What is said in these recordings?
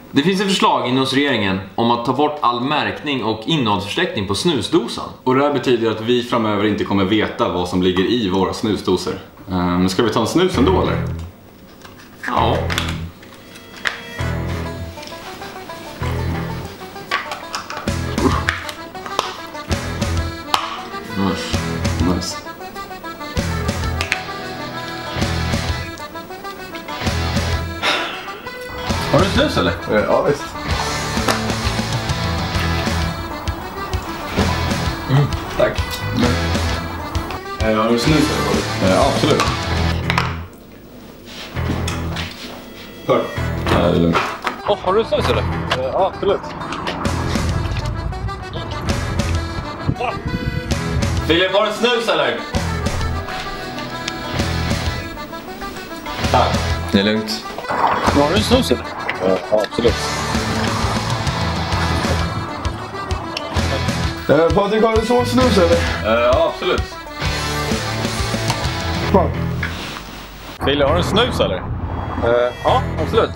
Det finns ett förslag inom regeringen om att ta bort all märkning och innehållsförteckning på snusdosan. Och det här betyder att vi framöver inte kommer veta vad som ligger i våra snusdosor. Ska vi ta en snus ändå eller? Ja. Nice. Har du snus eller? Ja visst. Tack. Har du snus eller? Ja, absolut. Hör. Nej, det är lugnt. Har du snus eller? Ja, absolut. Filip, har du snus eller? Tack. Det är lugnt. Har du snus eller? Ja, absolut. Patrik, har du så snus eller? Ja, absolut. Fan. Fille, har du snus eller? Ja, absolut.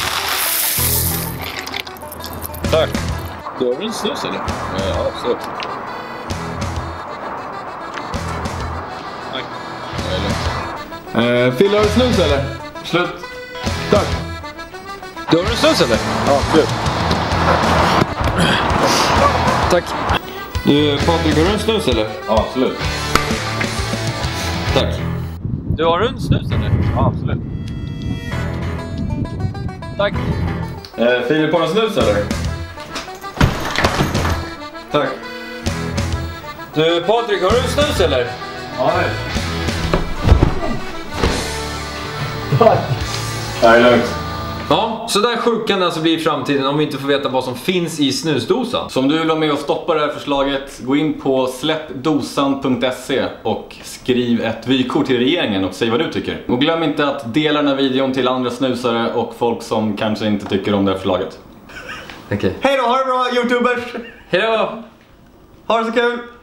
Tack. Du har en snus eller? Ja, absolut. Tack. Det är lugnt. Fille, har du snus eller? Slut. Tack. Du har en snus eller? Ja, absolut. Tack. Du, Patrik, har du en snus eller? Ja, absolut. Tack. Du har en snus eller? Ja, absolut. Tack. Filip, har du snus eller? Tack. Du, Patrik, har du en snus eller? Ja, nej. Tack. Det är lugnt. Ja, så där sjuk kan det alltså bli i framtiden om vi inte får veta vad som finns i snusdosan. Så om du vill vara med och stoppa det här förslaget, gå in på släppdosan.se och skriv ett vykort till regeringen och säg vad du tycker. Och glöm inte att dela den här videon till andra snusare och folk som kanske inte tycker om det här förslaget. Okej. Hej då, ha det bra YouTubers! Hej då! Ha det så kul!